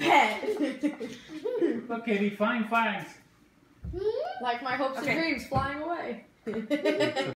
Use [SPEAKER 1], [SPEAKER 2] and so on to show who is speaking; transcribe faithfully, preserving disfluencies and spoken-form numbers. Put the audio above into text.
[SPEAKER 1] pet.
[SPEAKER 2] Look, Kitty, flying flags.
[SPEAKER 1] Like my hopes
[SPEAKER 3] Okay.
[SPEAKER 1] and dreams flying away.